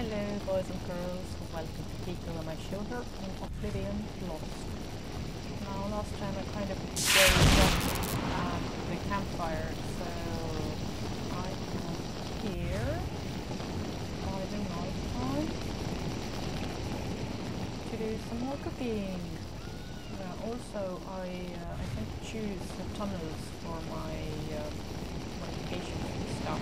Hello boys and girls, welcome to People on my shoulder in Oblivion Lost. Now last time I kind of gave up the campfire, so I am here by the night time to do some more cooking. Also I tend to choose the tunnels for my modifications and stuff.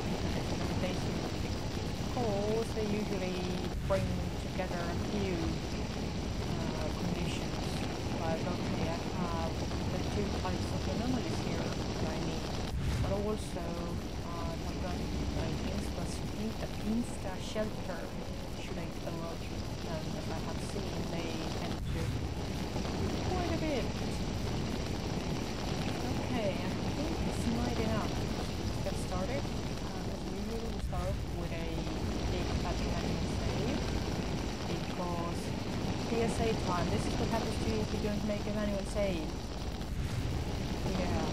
Because they usually bring together a few conditions, like okay, I have the two types of anomalies here that I need, but also I've got like insta shelter should I promote, and as I have seen they tend to do quite a bit. Okay, I think it's night enough to get started. As usual, we start with a manual save, because PSA time, this is what happens to you if you don't make a manual save. Yeah.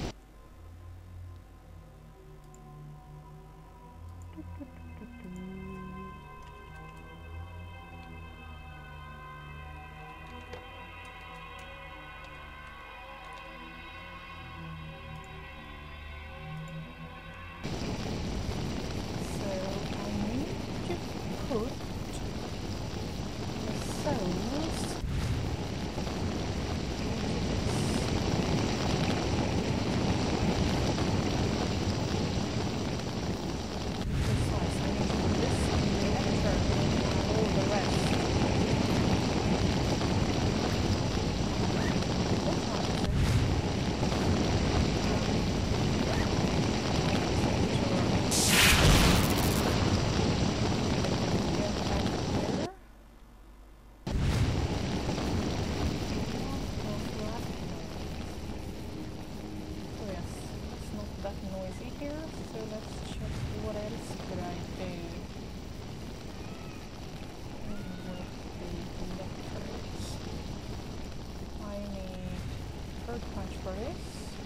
For this.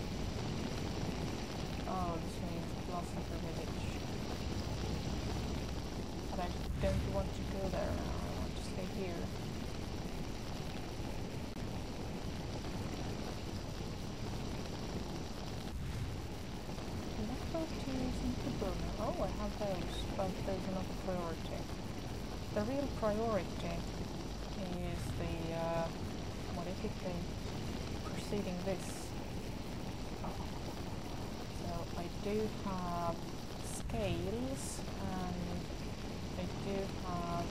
Oh, this means philosopher village. But I don't want to go there now, I want to stay here. Electro-tubes and the burner. Oh, I have those, but those are not a priority. The real priority is the modificate preceding this. So I do have scales and I do have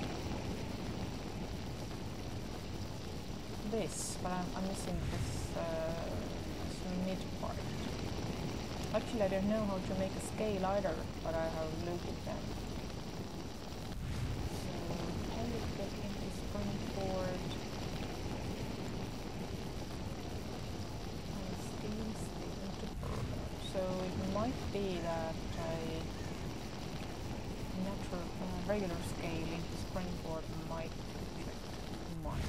this, but I'm missing this mid part. Actually, I don't know how to make a scale either, but I have looted them. So can we get into springboard? So it might be that a natural, regular scale into springboard might do the trick. Might.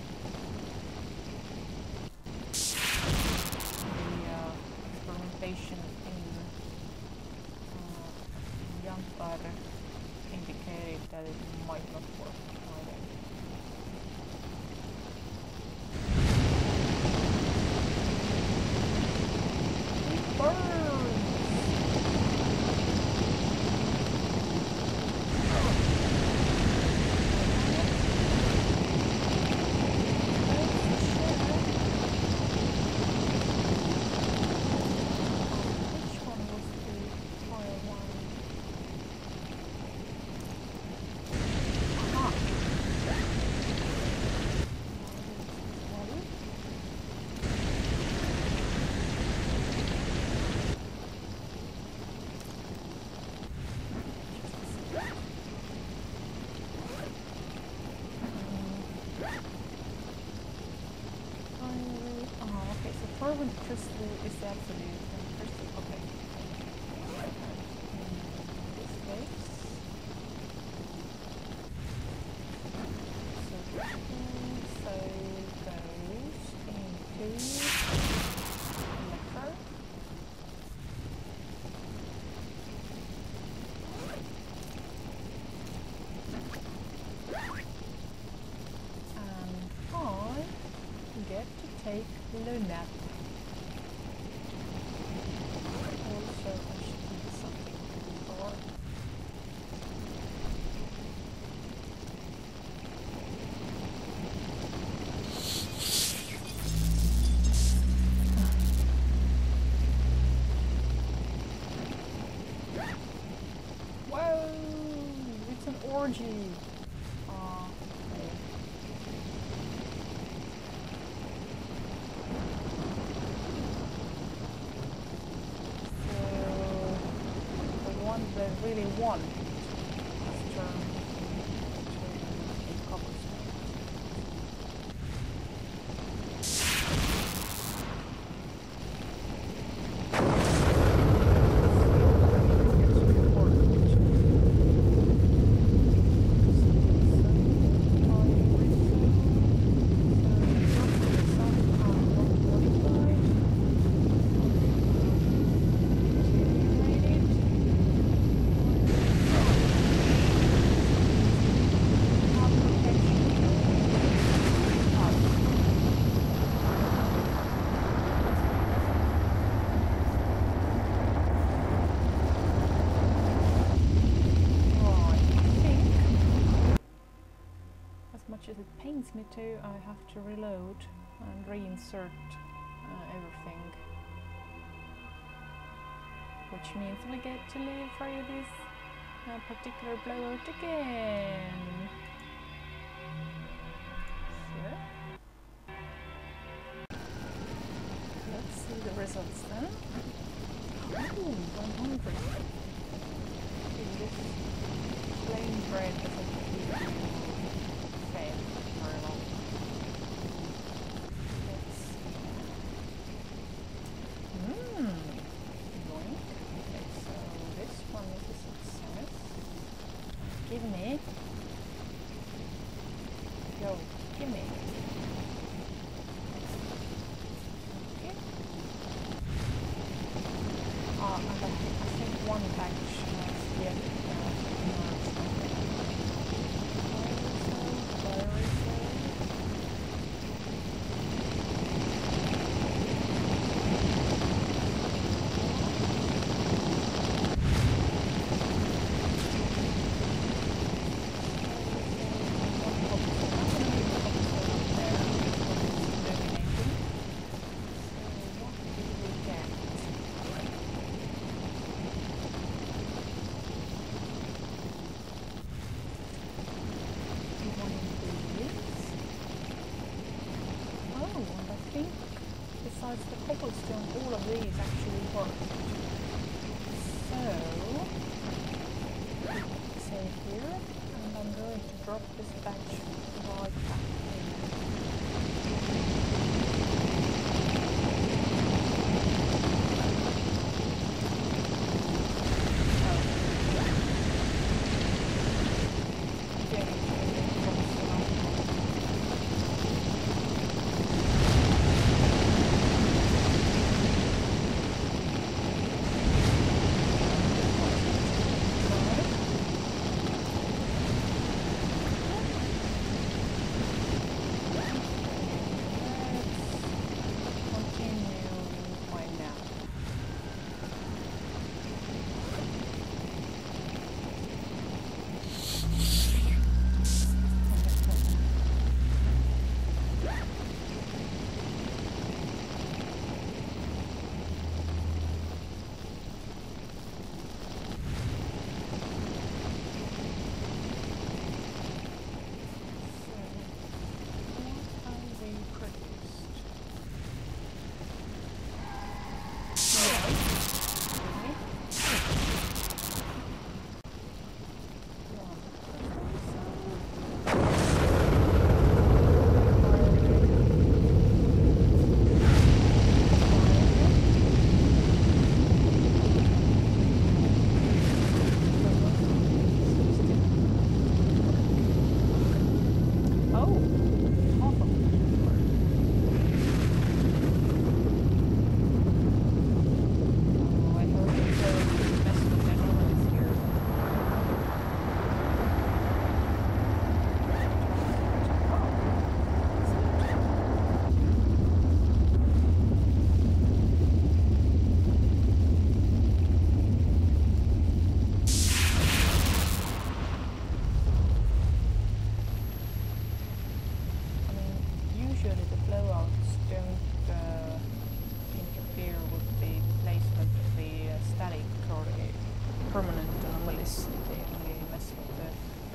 The experimentation in S.T.A.L.K.E.R indicated that it might not work either. Carbon crystal is the absolute crystal. Okay. In this case, so goes into L.K.E.R. orgy. Okay. So the one they really want has turned into a cobblestone. As it pains me to, I have to reload and reinsert everything, which means I get to live through this particular blowout again. So let's see the results then. Ooh, 100. Okay, this plain bread doesn't keep you fed very long. Let's see. Yoink. Okay, so this one is a success. Give me. Yo, give me. Okay. And I think one batch has yet emerged. Besides the cobblestone, all of these actually worked. So, save here, and I'm going to drop this batch right back in.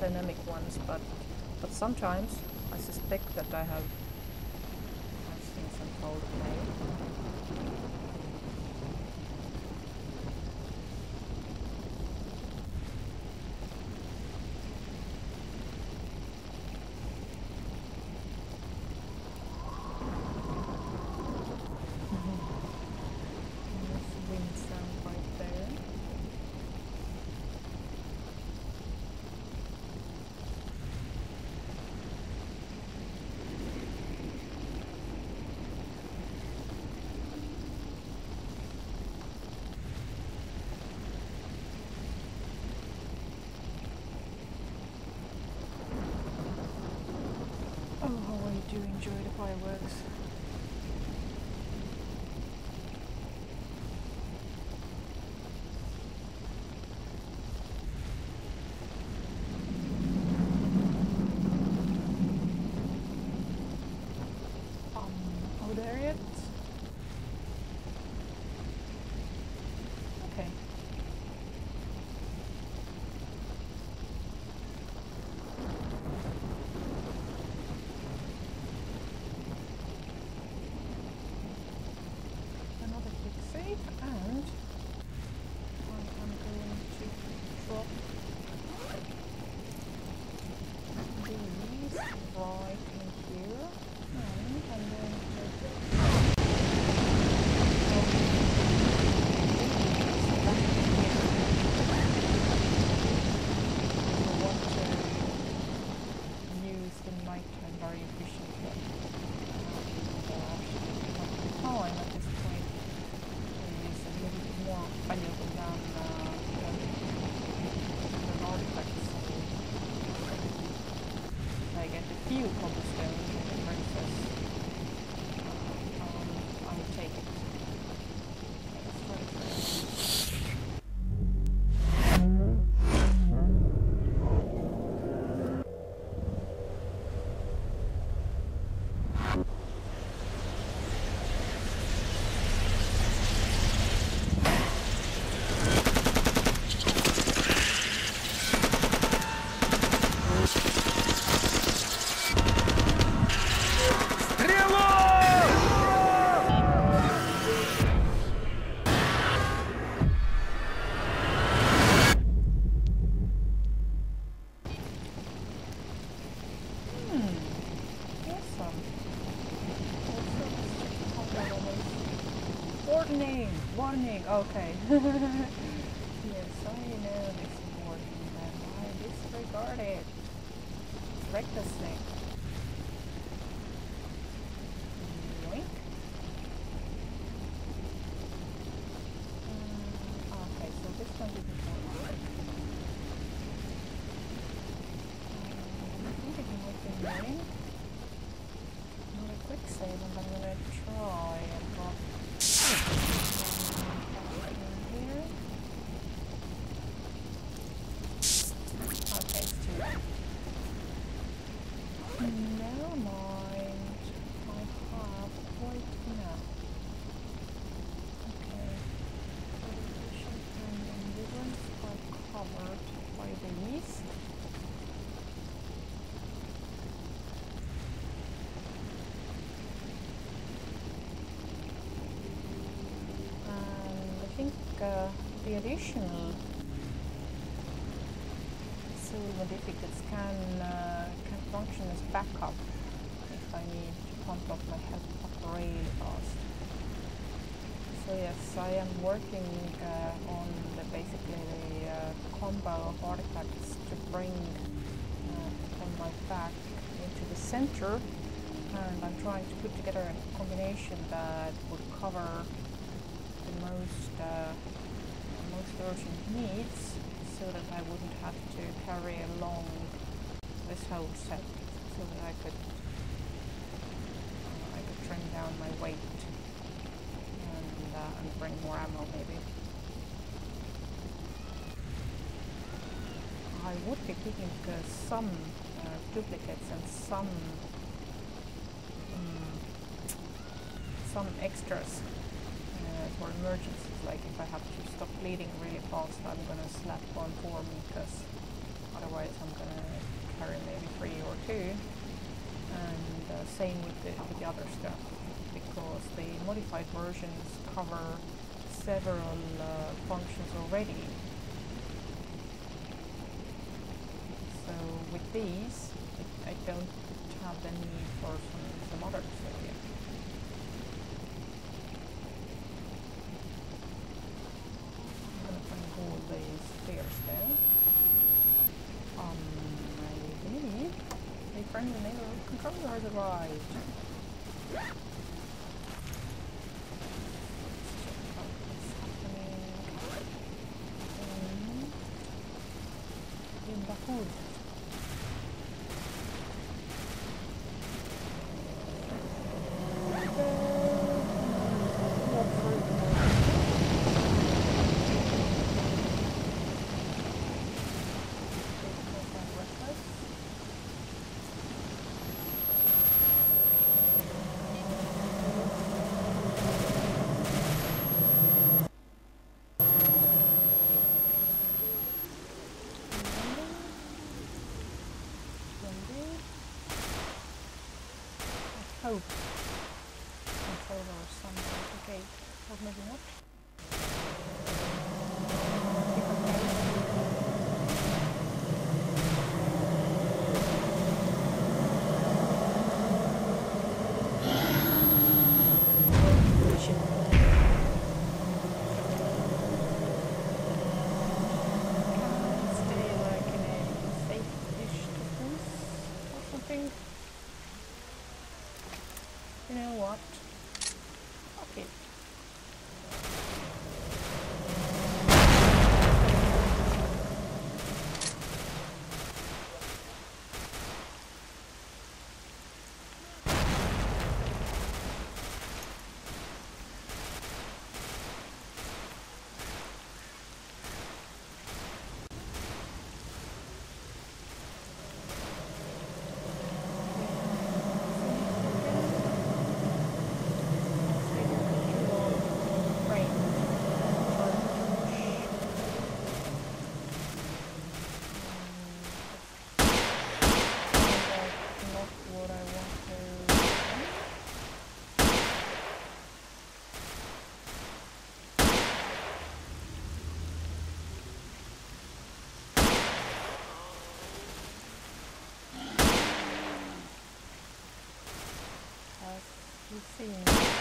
dynamic ones, but sometimes I suspect that I have seen some foul play. Do enjoy the fireworks. Over there yet? Okay. And I am going to drop these right in here, and I'm going to use the nighttime very efficiently. Time at this point is a little bit more valuable than artifacts. If I get a few cobblestone versus I will take it. Warning, okay. Yes, I know this warning, and I disregard it recklessly. Yoink. Okay, so this one didn't work. I think it might be annoying. Not a quick save, and I'm gonna try and drop. Never mind, I have quite enough. Okay, provision and endurance are covered by these. And I think the additional modificates can function as backup if I need to pump up my health up really fast. So yes, I am working on basically the combo of artifacts to bring from my back into the center, and I'm trying to put together a combination that would cover the most urgent needs, so that I wouldn't have to carry along this whole set, so that I could trim down my weight and bring more ammo maybe. I would be picking some duplicates and some extras for emergencies, like if I have to stop bleeding really fast, I'm gonna slap one for me, because otherwise I'm gonna carry maybe 3 or 2. And same with the other stuff, because the modified versions cover several functions already. So with these, I don't have the need for some other stuff yet. I'm gonna find all these stairs though. I believe a friendly neighborhood controller has arrived. Let's check out what's happening in the hood. Hope controller or something. Okay, or maybe not. You know what? Okay. We've seen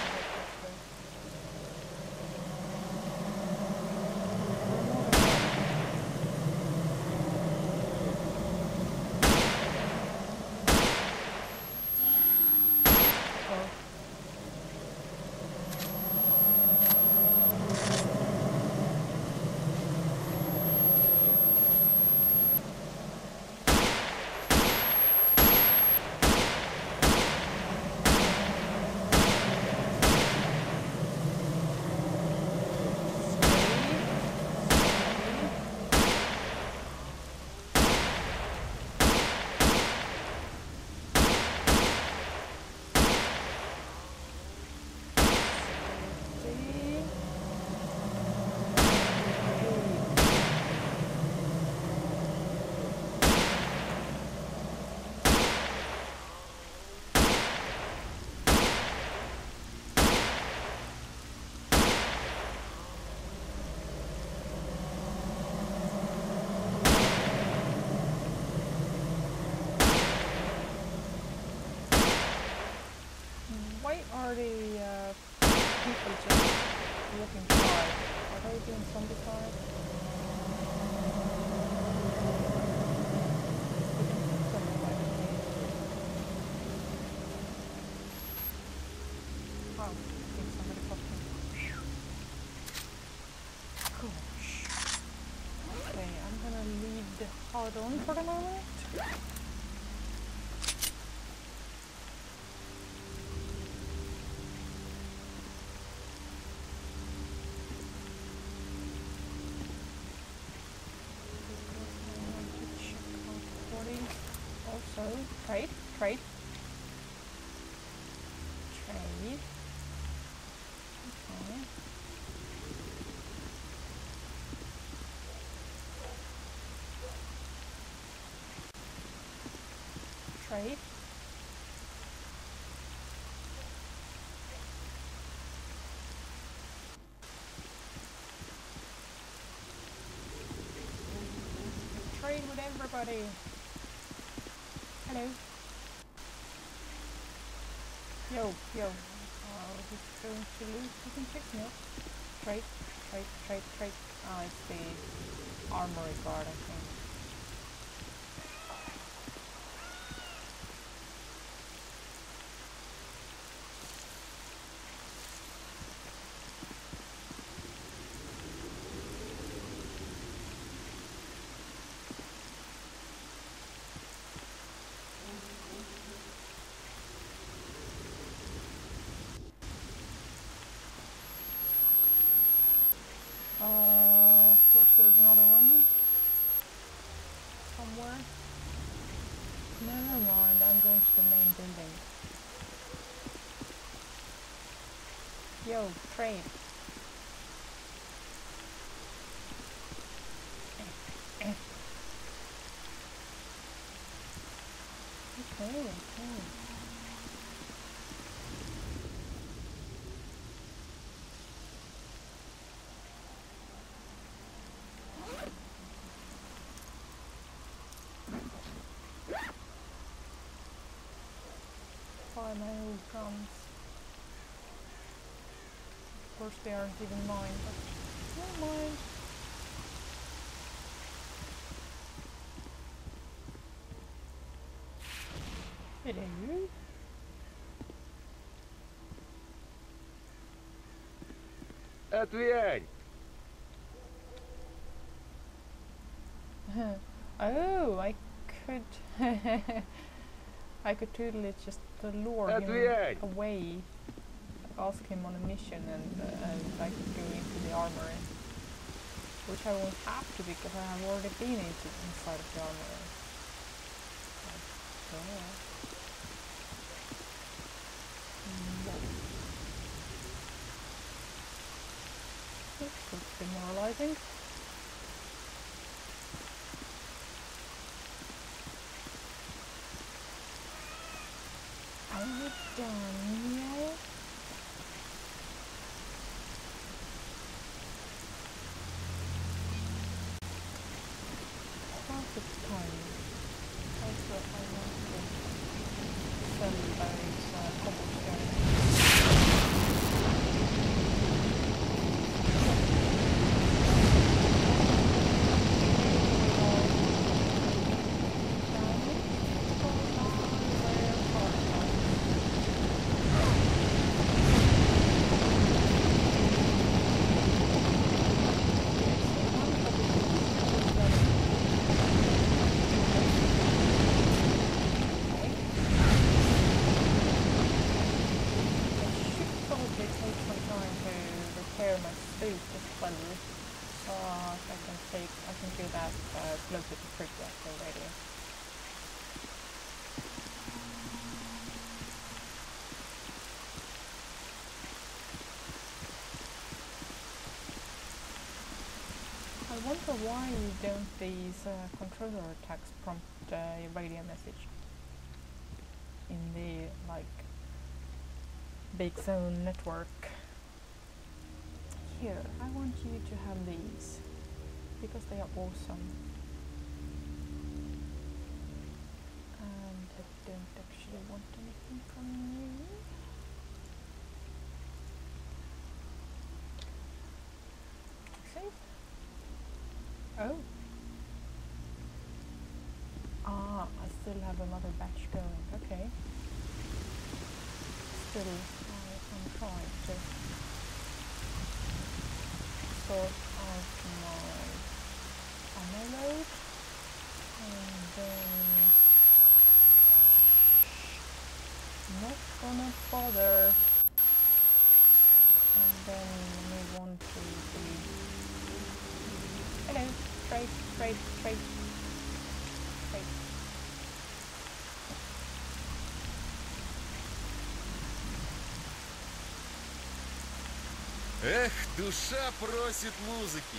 why are the people just walking by? Are they being zombified? Oh, I think somebody popped in. Gosh. Okay, I'm gonna leave the HUD on for the moment. Also, trade. Okay. trade. Trade with everybody. Hello. Yo. Who's going to lose? You can check me. Trade. Oh, it's the armory guard, I think. Of course there's another one somewhere. Never mind, I'm going to the main building. Yo, trade. Okay. Fire my old guns. Of course they aren't even mine, but never mind. Hello. Отвянь! Oh, I could I could totally just lure him away, ask him on a mission, and I could go into the armory, which I won't have to because I have already been inside of the armory. Oops, that's demoralizing. Are you done yet? Perfect time. Also, I want to sell those cobblestone. I can do that closer to Pripyat already. I wonder why don't these controller attacks prompt a radio message in the big zone network. Here, I want you to have these because they are awesome. And I don't actually want anything from you. Save. Oh. Ah, I still have another batch going. Okay. Still, I'm trying to sort out my ammo load, and then not gonna bother, and then move on to the hello, trade. Эх, душа просит музыки.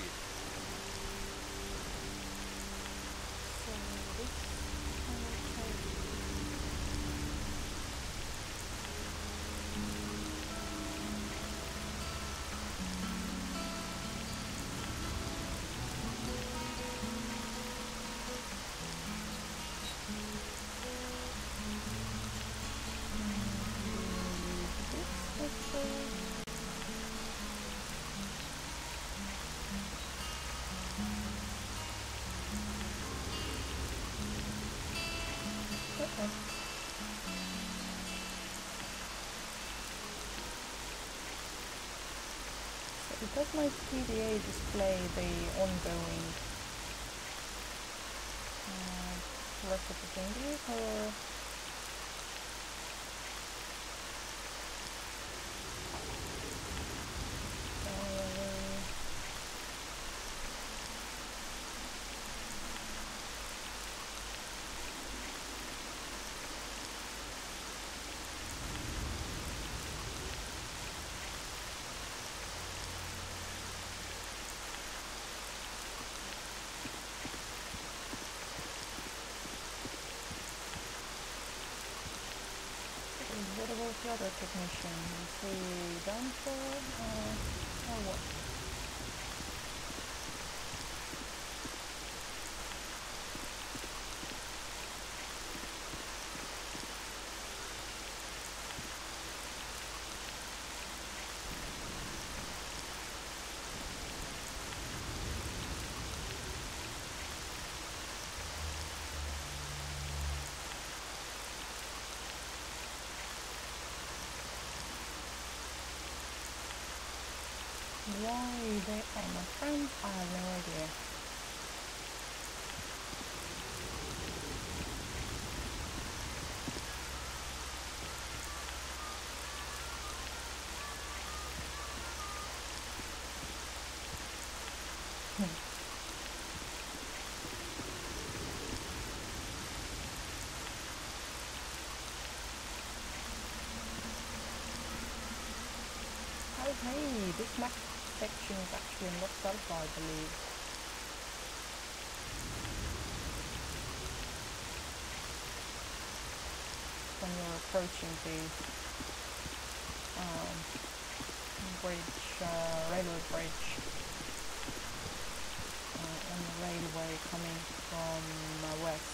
So this I will Okay. So does my PDA display the ongoing rest of the thingy, or what about the other technician? Is he done for, or what? Why they are my friends, I have no idea. Oh hey, this map section is actually in S.T.A.L.K.E.R, I believe. When you're approaching the railway bridge on the railway coming from west.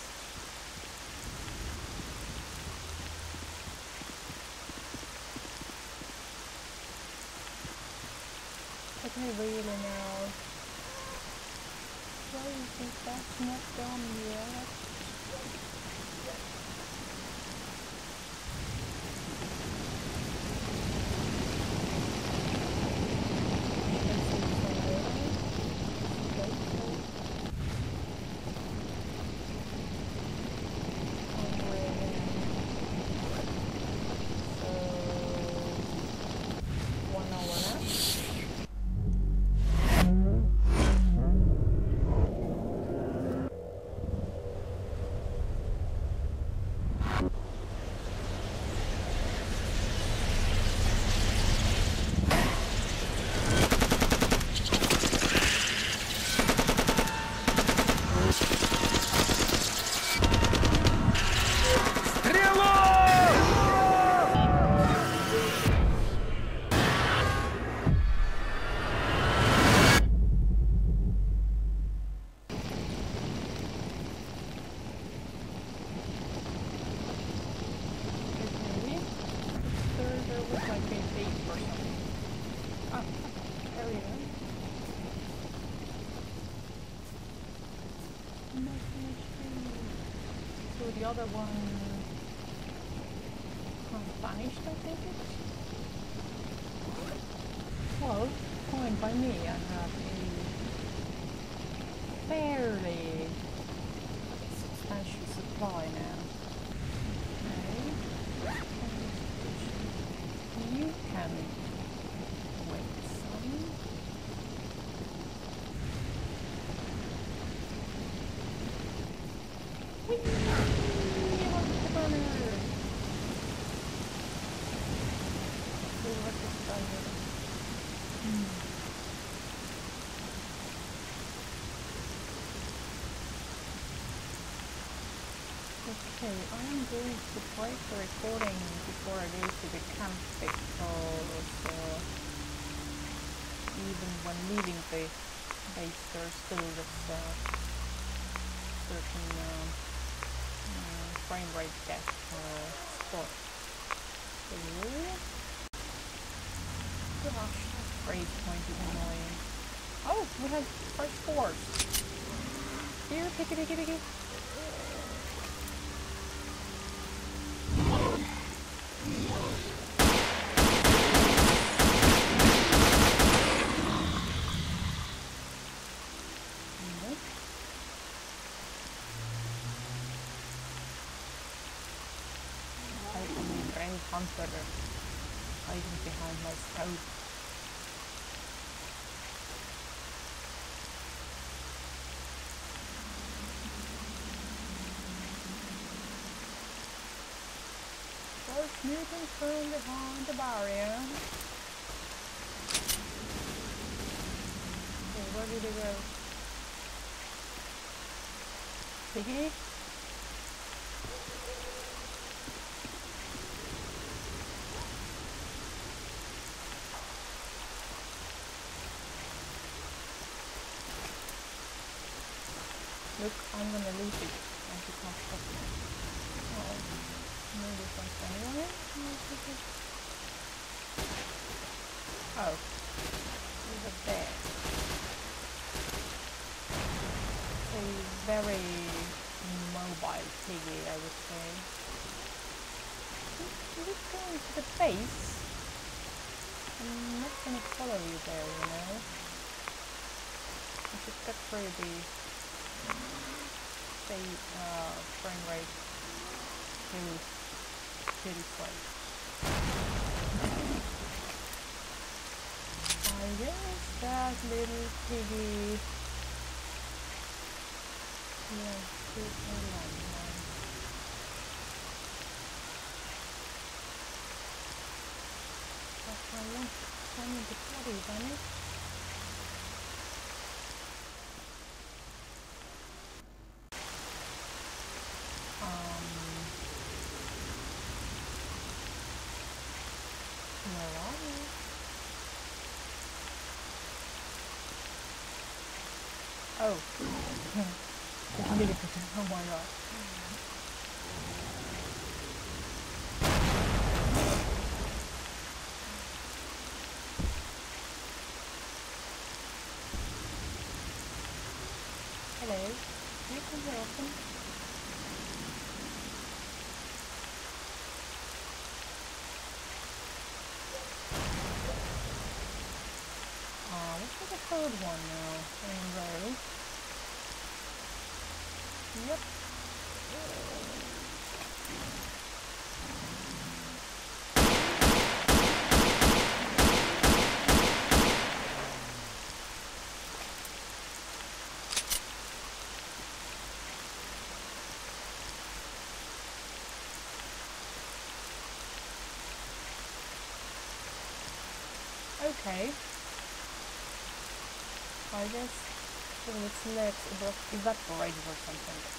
Okay, really now. Why do you think that's not done yet? The other one vanished, I think it's. Well, fine by me. I have a fairly substantial supply now. Okay. You can wait some. Okay, I am going to break the recording before I go to the camp because even when leaving the base there's still this certain frame rate gap spot. So, gosh, that phrase point is annoying. Oh, we have fresh spores. Here, picky. hunter hiding behind my scope. First mutant from behind the barrier. Okay, where did they go? Piggy? Look, I'm gonna lose it and you can't stop me. Oh, maybe from anywhere? Oh, over there. It's a very mobile piggy, I would say. Is it going to the base? I'm not gonna follow you there, you know. I just got through the frame rate hill side. I guess that little piggy wants to a landmine. But I want to examine the bodies on it. Where are you? Oh. Oh my god. Hello. Do you come here often? What's the third one now in a row? Yep. Okay. I guess all its legs evaporated or something.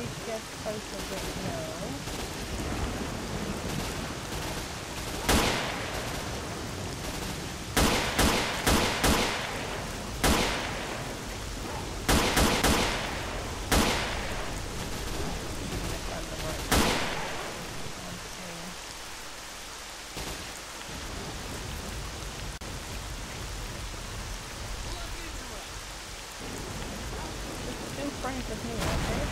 get both of them? No. Frank with me, okay?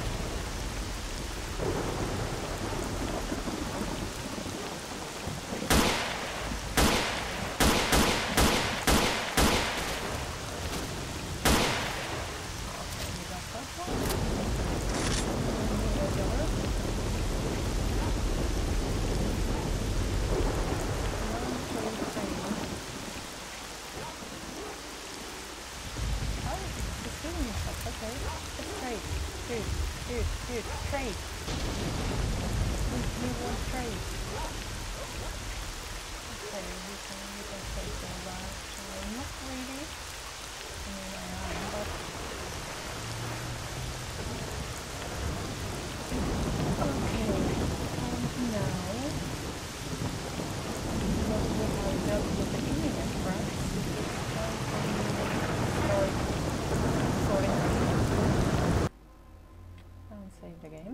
Dude, trade. We want trade. Okay, we can take all that. Not really. I mean, I am, but... Okay, now... What will I dealt with the internet, right? Sorting and save the game.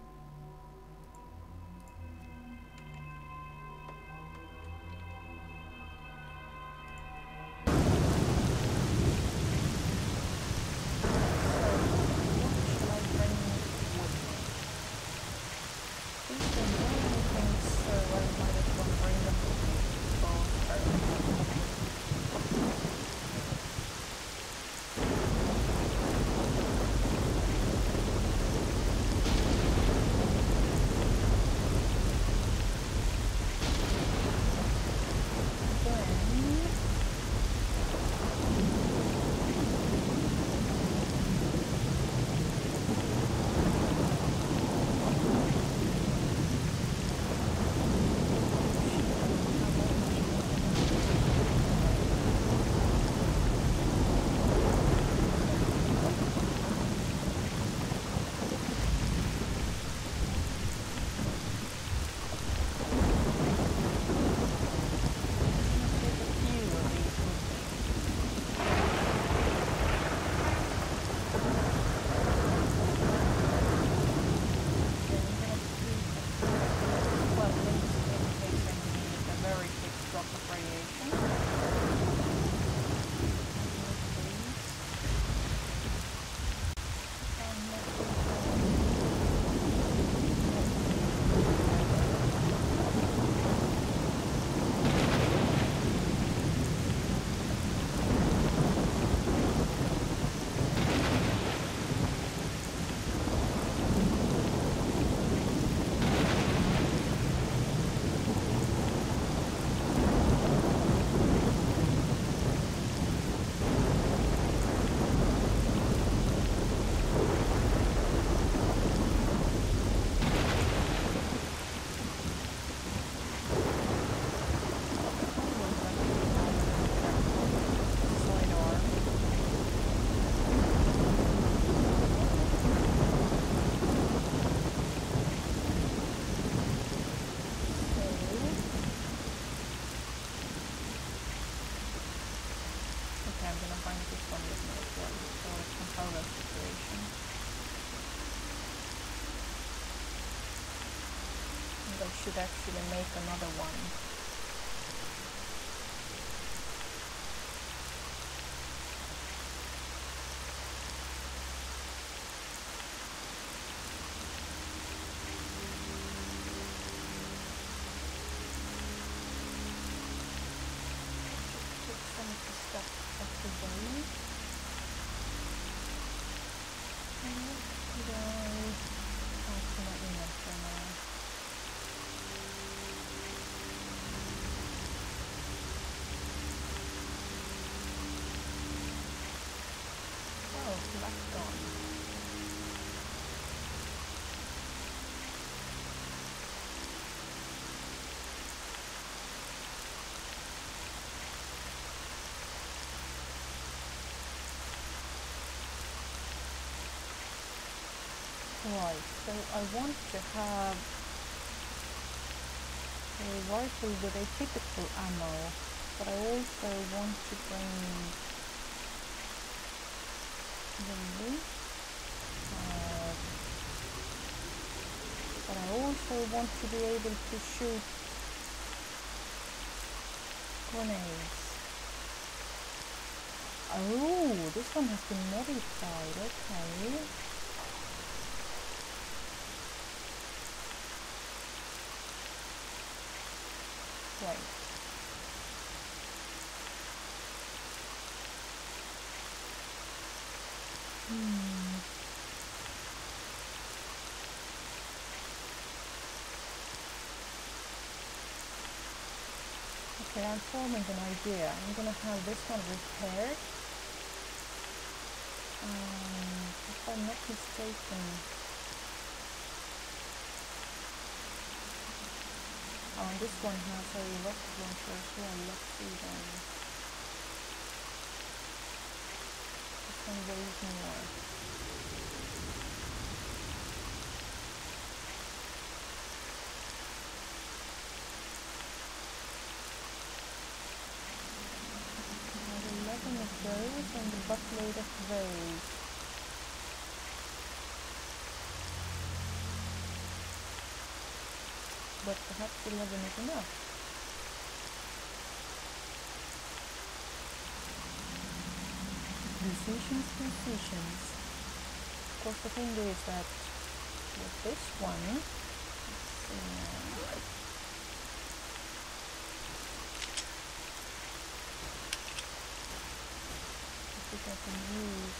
Should actually make another one. Take some of the stuff off the way. And what did I add to my inventory now? That's gone. Right, so I want to have a rifle with a typical ammo, but I also want to bring really, but I also want to be able to shoot grenades. Oh, this one has been modified, okay. Wait. Okay, I'm forming an idea. I'm gonna have this one repaired. If I'm not mistaken, oh, and this one has a rocket launcher as well. Let's see then. This one weighs more. I have 11 of those and a buttload of those. But perhaps 11 is enough. Decisions. Of course, the thing is that with this one, let's see now. I think I can use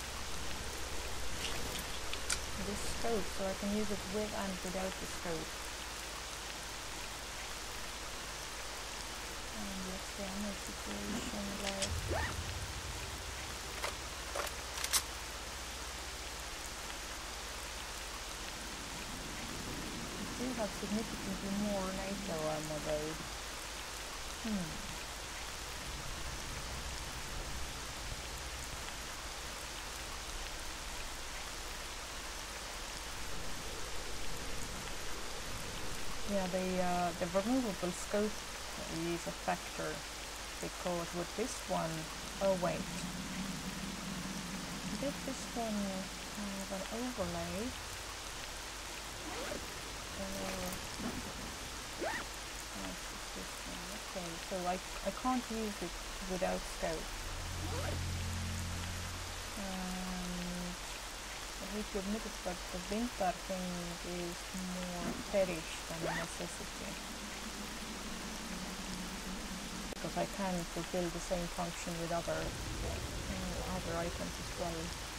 this scope, so I can use it with and without the scope. And what's the ammo situation like? I do have significantly more NATO ammo though. Yeah, the removable scope is a factor, because with this one, oh wait, did this one have an overlay? Oh, it's this one. Okay, so I can't use it without scope. And I hate to admit it, but the Vintar thing is more fetish than a necessity. Because I can fulfill the same function with other items as well.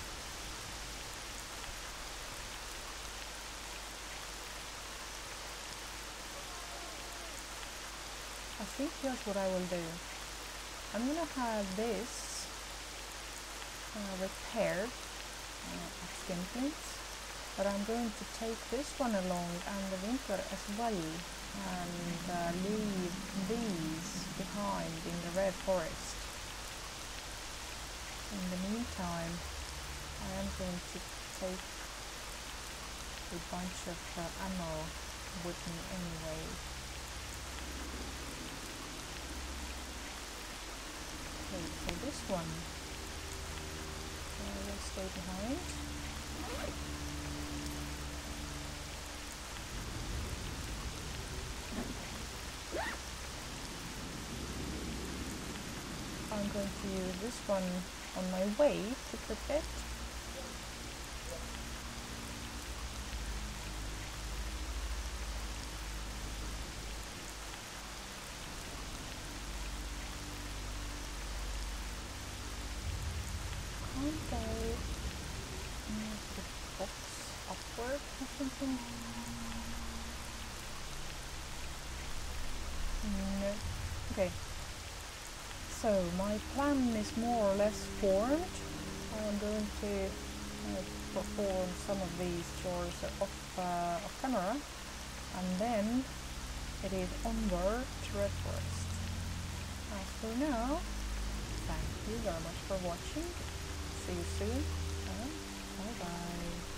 I think here's what I will do. I'm gonna have this repaired at Skinflints, but I'm going to take this one along and the Winter as well, and leave these behind in the Red Forest. In the meantime, I am going to take a bunch of ammo with me anyway. Okay, so this one will stay behind. I'm going to use this one on my way to Pripyat. Can't I move the box upward or something? No. Okay. So my plan is more or less formed. I am going to perform some of these chores off camera, and then it is onward to Red Forest. As for now, thank you very much for watching. See you soon, and bye bye.